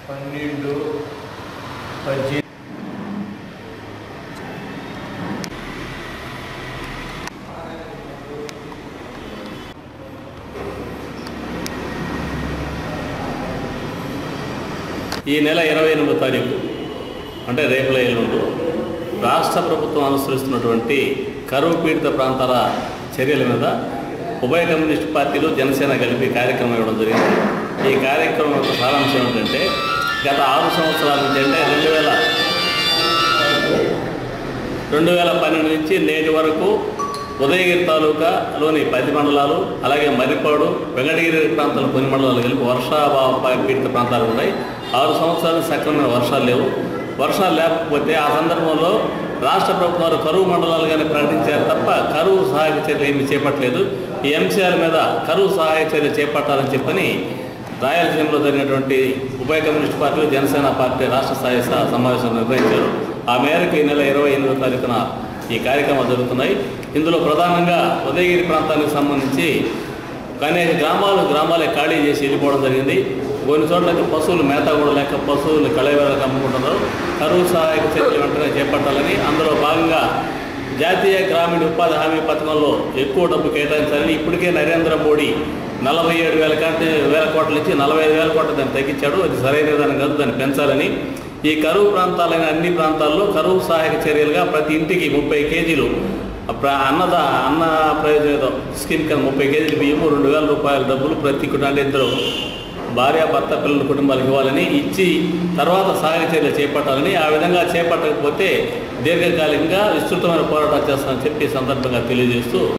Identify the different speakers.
Speaker 1: 12, 18. ఈ నెల 28వ తారీఖు అంటే రేపుల ఎల్లుండు రాష్ట్ర ప్రభుత్వం అనుసరిస్తున్నటువంటి కరువు పీడిత ప్రాంతాల చర్యల మీద ఉభయ కమ్యూనిస్ట్ పార్టీలు జనసేన కలిపి కార్యక్రమం ఇవ్వడం జరిగింది. ఈ కార్యక్రమం యొక్క సారాంశం ఏంటంటే గత 6 సంవత్సరాల నుంచి అంటే 2012 నుంచి నేటి వరకు ఉదయగిరి తాలూకాలోని 10 మండలాలు అలాగే మర్రిపాడు వెంకటగిరి ప్రాంతాల కొన్ని మండలాలు కలిపి వర్షాభావ పీడిత ప్రాంతాలు ఉన్నాయి. 6 సంవత్సరాలు సక్రమమైన వర్షాలు లేవు. వర్షాలు లేకపోతే ఆ సందర్భంలో రాష్ట్ర ప్రభుత్వాలు కరువు మండలాలుగానే ప్రకటించారు తప్ప కరువు సహాయక చర్యలు ఏమీ చేపట్టలేదు. ఈ అంశాల మీద కరువు సహాయక చర్యలు చేపట్టాలని చెప్పని రాయలసీమలో జరిగినటువంటి ఉభయ కమ్యూనిస్ట్ పార్టీలు జనసేన పార్టీ రాష్ట్ర స్థాయి సమావేశం నిర్వహించారు. ఆ మేరకు ఈ నెల 28వ తారీఖున ఈ కార్యక్రమాలు జరుగుతున్నాయి. ఇందులో ప్రధానంగా ఉదయగిరి ప్రాంతానికి సంబంధించి అనేక గ్రామాలే ఖాళీ చేసి వెళ్ళిపోవడం జరిగింది. కొన్ని చోట్లకి పశువులు మేత కూడా లేక పశువులు కళావేళకు అమ్ముకుంటున్నారు. కరువు సహాయక చర్యలు వెంటనే చేపట్టాలని అందులో భాగంగా జాతీయ గ్రామీణ ఉపాధి హామీ పథకంలో ఎక్కువ డబ్బు కేటాయించాలని ఇప్పటికే నరేంద్ర మోడీ 47,000 కోట్ల నుంచి 45,000 కోట్ల దాన్ని తగ్గించాడు. అది సరైన విధానం కాదు, దాన్ని పెంచాలని ఈ కరువు ప్రాంతాలైన అన్ని ప్రాంతాల్లో కరువు సహాయక చర్యలుగా ప్రతి ఇంటికి 30 కేజీలు అన్న ప్రయోజన స్కీమ్ కింద 30 కేజీలు బియ్యము 2,000 రూపాయల డబ్బులు ప్రతి కుటుంబానికి ఇద్దరు భార్య భర్త పిల్లల కుటుంబాలకు ఇవ్వాలని ఇచ్చి తర్వాత సహాయక చర్యలు చేపట్టాలని, ఆ విధంగా చేపట్టకపోతే దీర్ఘకాలికంగా విస్తృతమైన పోరాటాలు చేస్తామని చెప్పి సందర్భంగా తెలియజేస్తూ